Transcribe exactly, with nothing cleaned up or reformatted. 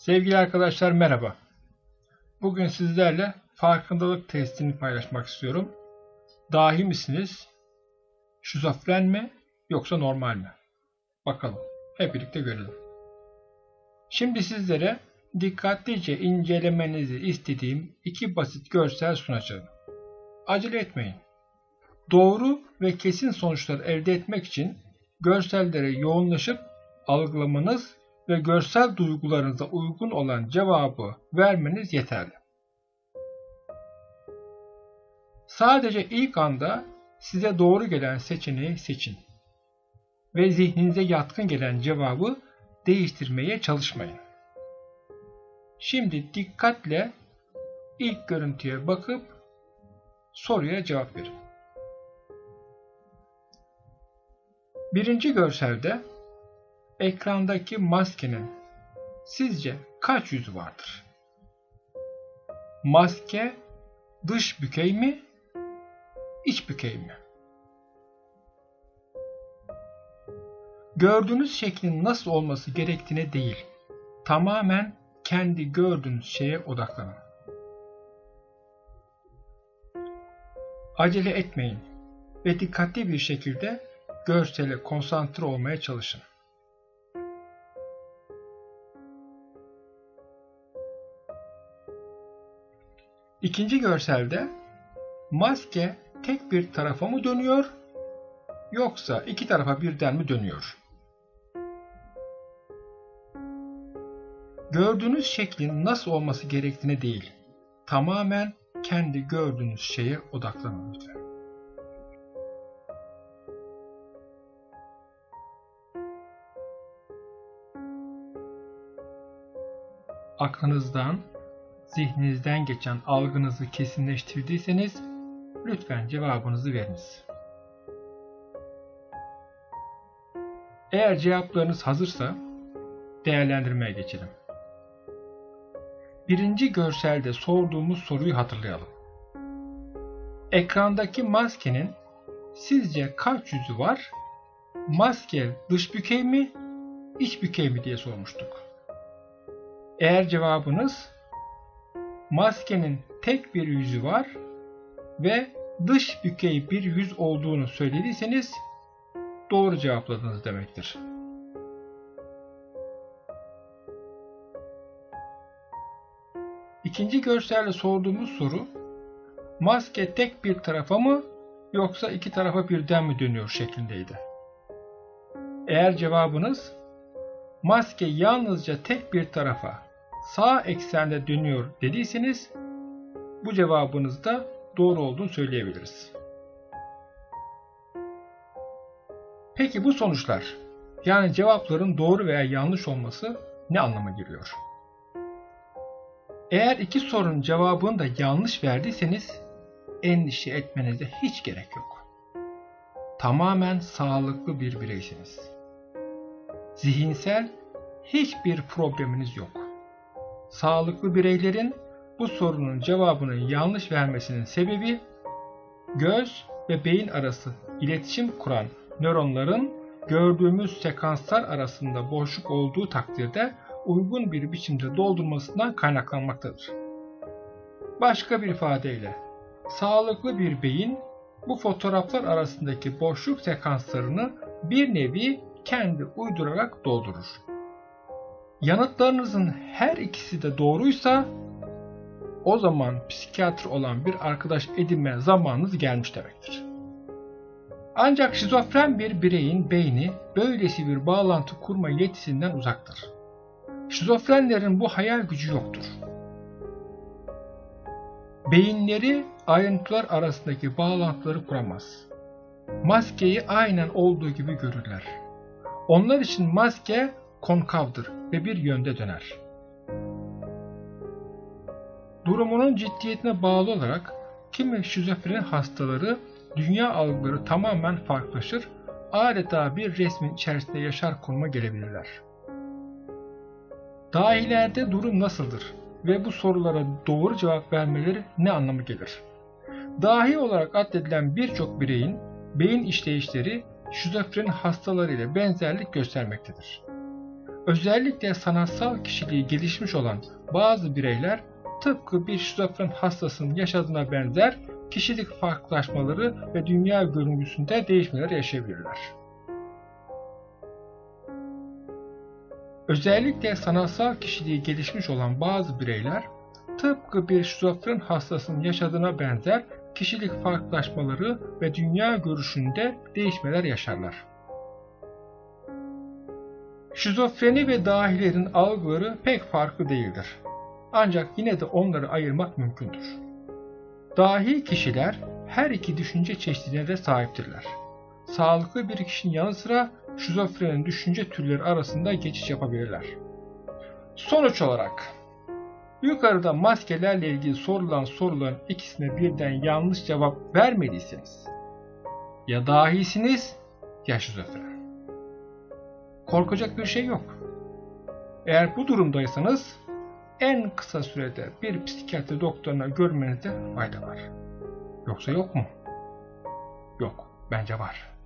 Sevgili arkadaşlar merhaba. Bugün sizlerle farkındalık testini paylaşmak istiyorum. Dahi misiniz? Şizofren mi yoksa normal mi? Bakalım. Hep birlikte görelim. Şimdi sizlere dikkatlice incelemenizi istediğim iki basit görsel sunacağım. Acele etmeyin. Doğru ve kesin sonuçlar elde etmek için görsellere yoğunlaşıp algılamanız ve görsel duygularınıza uygun olan cevabı vermeniz yeterli. Sadece ilk anda size doğru gelen seçeneği seçin ve zihninize yatkın gelen cevabı değiştirmeye çalışmayın. Şimdi dikkatle ilk görüntüye bakıp soruya cevap verin. Birinci görselde ekrandaki maskenin sizce kaç yüzü vardır? Maske dış bükey mi, iç bükey mi? Gördüğünüz şeklin nasıl olması gerektiğine değil, tamamen kendi gördüğünüz şeye odaklanın. Acele etmeyin ve dikkatli bir şekilde görsele konsantre olmaya çalışın. İkinci görselde maske tek bir tarafa mı dönüyor yoksa iki tarafa birden mi dönüyor? Gördüğünüz şeklin nasıl olması gerektiğine değil, tamamen kendi gördüğünüz şeye odaklanın lütfen. Aklınızdan, zihninizden geçen algınızı kesinleştirdiyseniz lütfen cevabınızı veriniz. Eğer cevaplarınız hazırsa değerlendirmeye geçelim. Birinci görselde sorduğumuz soruyu hatırlayalım. Ekrandaki maskenin sizce kaç yüzü var? Maske dış bükey mi, iç bükey mi diye sormuştuk. Eğer cevabınız maskenin tek bir yüzü var ve dış bükey bir yüz olduğunu söylediyseniz doğru cevapladınız demektir. İkinci görselde sorduğumuz soru maske tek bir tarafa mı yoksa iki tarafa birden mi dönüyor şeklindeydi. Eğer cevabınız maske yalnızca tek bir tarafa sağ eksende dönüyor dediyseniz bu cevabınızda doğru olduğunu söyleyebiliriz. Peki bu sonuçlar, yani cevapların doğru veya yanlış olması ne anlama geliyor? Eğer iki sorunun cevabını da yanlış verdiyseniz endişe etmenize hiç gerek yok. Tamamen sağlıklı bir bireysiniz. Zihinsel hiçbir probleminiz yok. Sağlıklı bireylerin bu sorunun cevabının yanlış vermesinin sebebi göz ve beyin arası iletişim kuran nöronların gördüğümüz sekanslar arasında boşluk olduğu takdirde uygun bir biçimde doldurmasından kaynaklanmaktadır. Başka bir ifadeyle, sağlıklı bir beyin bu fotoğraflar arasındaki boşluk sekanslarını bir nevi kendi uydurarak doldurur. Yanıtlarınızın her ikisi de doğruysa o zaman psikiyatr olan bir arkadaş edinme zamanınız gelmiş demektir. Ancak şizofren bir bireyin beyni böylesi bir bağlantı kurma yetisinden uzaktır. Şizofrenlerin bu hayal gücü yoktur. Beyinleri ayrıntılar arasındaki bağlantıları kuramaz. Maskeyi aynen olduğu gibi görürler. Onlar için maske konkavdır ve bir yönde döner. Durumunun ciddiyetine bağlı olarak kimi şizofren hastaları dünya algıları tamamen farklılaşır, adeta bir resmin içerisinde yaşar konuma gelebilirler. Dahilerde durum nasıldır ve bu sorulara doğru cevap vermeleri ne anlamı gelir? Dahi olarak addedilen birçok bireyin beyin işleyişleri şizofren hastaları ile benzerlik göstermektedir. Özellikle sanatsal kişiliği gelişmiş olan bazı bireyler tıpkı bir şizofren hastasının yaşadığına benzer kişilik farklılaşmaları ve dünya görüntüsünde değişmeler yaşayabilirler. Özellikle sanatsal kişiliği gelişmiş olan bazı bireyler tıpkı bir şizofren hastasının yaşadığına benzer kişilik farklılaşmaları ve dünya görüşünde değişmeler yaşarlar. Şizofreni ve dahilerin algıları pek farklı değildir. Ancak yine de onları ayırmak mümkündür. Dahi kişiler her iki düşünce çeşidine de sahiptirler. Sağlıklı bir kişinin yanı sıra şizofrenin düşünce türleri arasında geçiş yapabilirler. Sonuç olarak, yukarıda maskelerle ilgili sorulan soruların ikisine birden yanlış cevap vermediyseniz, ya dahisiniz ya şizofren. Korkacak bir şey yok. Eğer bu durumdaysanız en kısa sürede bir psikiyatri doktoruna görmenizde fayda var. Yoksa yok mu? Yok, bence var.